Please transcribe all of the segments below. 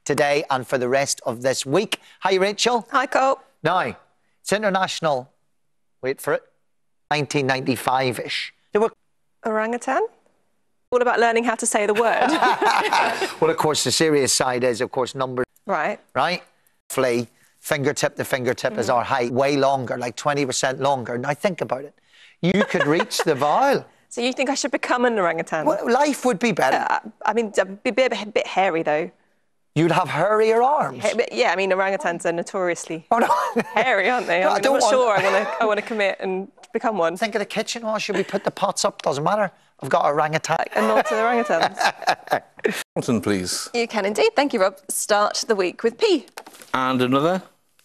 today and for the rest of this week. Hi, Rachel. Hi, Cole. Now, it's international, wait for it, 1995-ish. There were Orangutan? All about learning how to say the word. well, of course, the serious side is, of course, numbers. Right. Right? Flea, fingertip to fingertip is our height, way longer, like 20% longer. Now, think about it. You could reach the vowel. So you think I should become an orangutan? Well, life would be better. I mean, I'd be a bit hairy, though. You'd have hairier arms. Yeah, I mean, orangutans are notoriously no. hairy, aren't they? No, I'm not sure I want to commit and become one. Think of the kitchen. Oh, should we put the pots up? Doesn't matter. I've got orangutan. And not to the orangutans. Consonant, please. You can indeed. Thank you, Rob. Start the week with P. And another.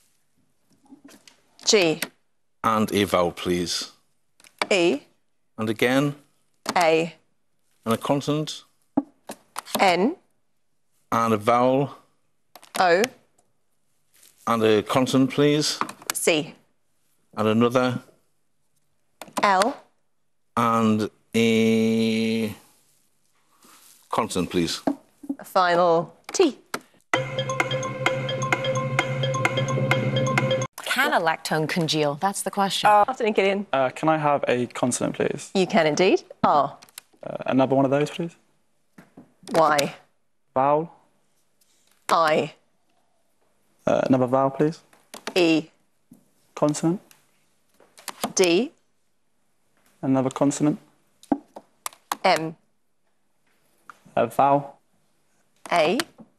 G. And a vowel, please. E. And again. A. And a consonant. N. And a vowel. O. And a consonant, please. C. And another. L. And a consonant, please. A final T. Can a lactone congeal? That's the question. Afternoon, Gillian. Can I have a consonant, please? You can indeed. R. Another one of those, please. Y. Vowel. I. Another vowel, please. E. Consonant. D. Another consonant. M. A vowel. A.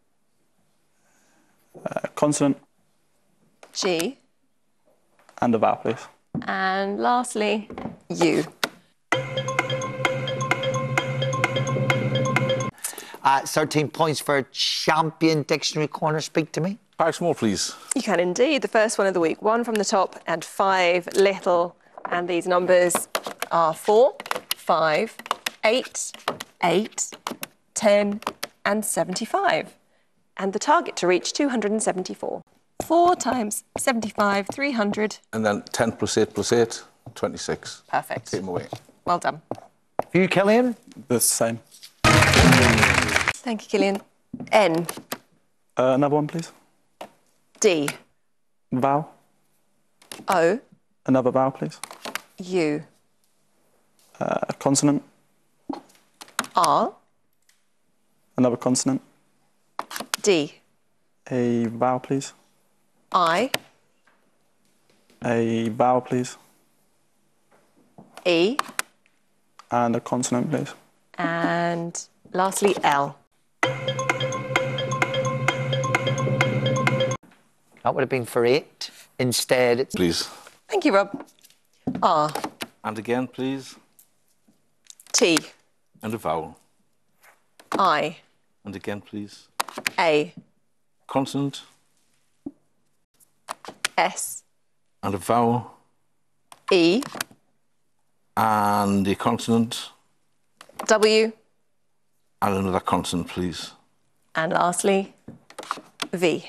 Consonant. G. And a vowel, please. And lastly, U. 13 points for champion dictionary corner. Speak to me. 5 small, please. You can indeed. The first one of the week. 1 from the top and 5 little. And these numbers are 4, 5, 8, 8, 10, and 75. And the target to reach 274. 4 times 75, 300. And then 10 plus 8 plus 8, 26. Perfect. Take them away. Well done. For you, Killian? The same. Thank you, Gillian. N. Another one, please. D. Vowel. O. Another vowel, please. U. A consonant. R. Another consonant. D. A vowel, please. I. A vowel, please. E. And a consonant, please. And lastly, L. That would have been for 8. Instead, it's... Please. Thank you, Rob. R. And again, please. T. And a vowel. I. And again, please. A. Consonant. S. And a vowel. E. And a consonant. W. And another consonant, please. And lastly, V.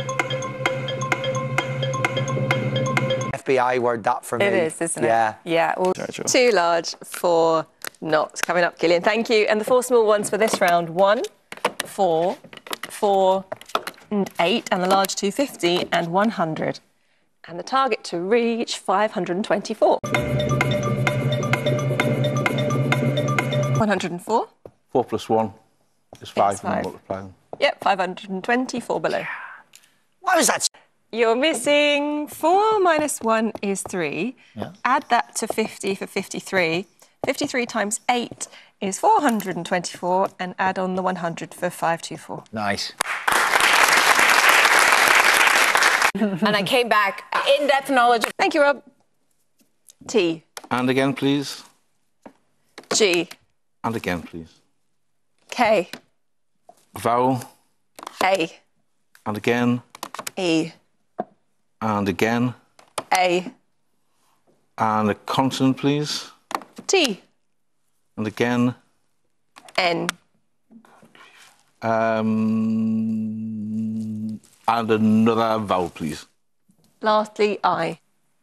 FBI word, that for me. It is, isn't it? Yeah. Yeah. Well, Very sure. 2 large, 4 not. Coming up, Gillian. Thank you. And the 4 small ones for this round. 1, 4, 4, and 8. And the large 250 and 100. And the target to reach 524. 104. 4 plus 1 is 5. It's 5. Multiply them. Yep, 524 below. What was that? You're missing 4 minus 1 is 3. Yeah. Add that to 50 for 53. 53 times 8 is 424, and add on the 100 for 524. Nice. And I came back in-depth knowledge. Thank you, Rob. T. And again, please. G. And again, please. K. Vowel. A. And again. E. And again. A. And a consonant, please. T. And again. N. And another vowel, please. Lastly, I.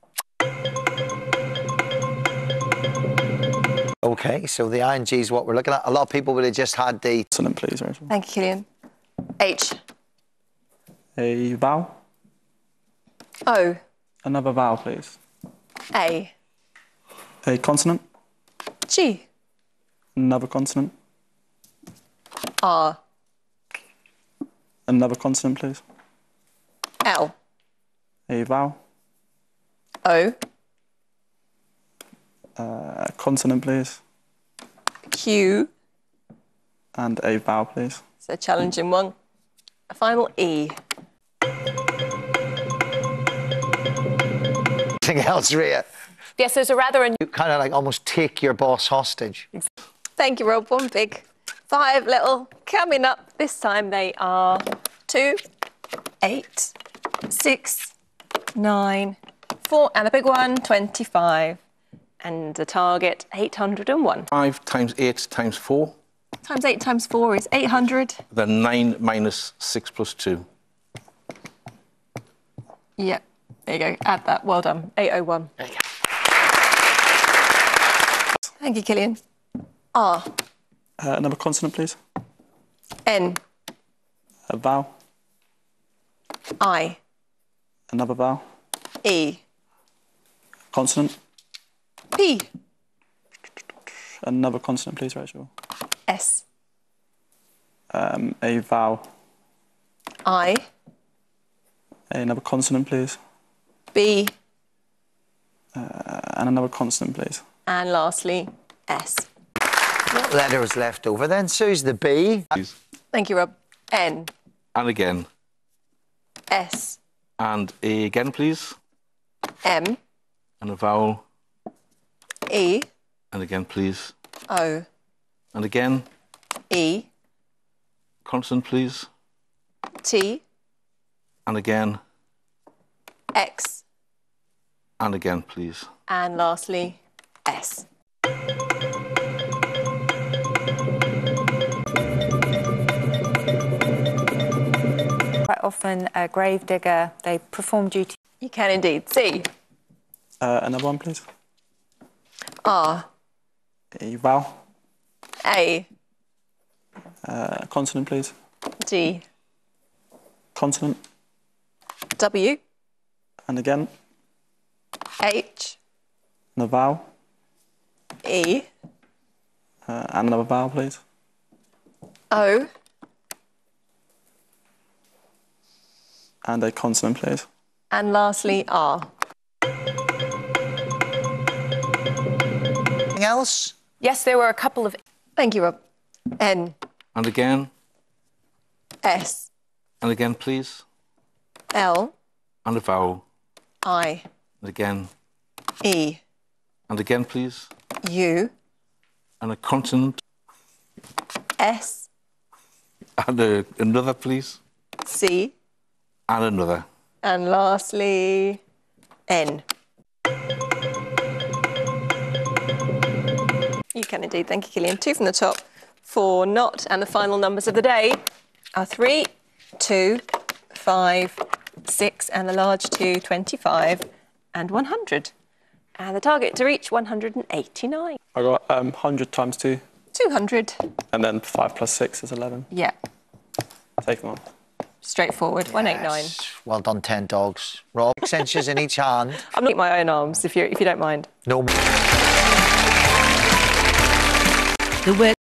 Okay, so the ING is what we're looking at. A lot of people would have just had the... Consonant, please, Rachel. Thank you, Killian. H. A vowel. O. Another vowel, please. A. A consonant. G. Another consonant. R. Another consonant, please. L. A vowel. O. Consonant, please. Q. And a vowel, please. It's a challenging one. A final E. Anything else, Rhea? Yes, there's a rather You kind of like almost take your boss hostage. Thank you, Rob. One big, 5 little. Coming up, this time they are 2, 8, 6, 9, 4, and a big one, 25. And the target, 801. 5 times 8 times 4. Times 8 times 4 is 800. Then 9 minus 6 plus 2. Yep, there you go. Add that. Well done. 801. There you go. Thank you, Killian. R. Another consonant, please. N. A vowel. I. Another vowel. E. Consonant. P. Another consonant, please, Rachel. S. A vowel. I. Another consonant, please. B. And another consonant, please. And lastly, S. What letter was left over then, Suze? The B? Please. Thank you, Rob. N. And again. S. And A again, please. M. And a vowel. E. And again, please. O. And again. E. Consonant, please. T. And again. X. And again, please. And lastly, S. Quite often, a grave digger, they perform duty. You can indeed. C. Another one, please. R. A vowel. A. Consonant, please. D. Consonant. W. And again. H. And a vowel. E. And another vowel, please. O. And a consonant, please. And lastly, R. Anything else? Yes, there were a couple of. Thank you, Rob. N. And again. S. And again, please. L. And a vowel. I. And again. E. And again, please. U. And a consonant. S. And another, please. C. And another. And lastly, N. You can indeed. Thank you, Killian. 2 from the top, 4 not. And the final numbers of the day are 3, 2, 5, 6, and the large 2, 25, and 100. And the target to reach 189. I got 100 times 2. 200. And then 5 plus 6 is 11. Yeah. Take them on. Straightforward. 189. Yes. Well done, 10 dogs. Rob, 6 inches in each hand. I'm going to eat my own arms if you don't mind. No more. The word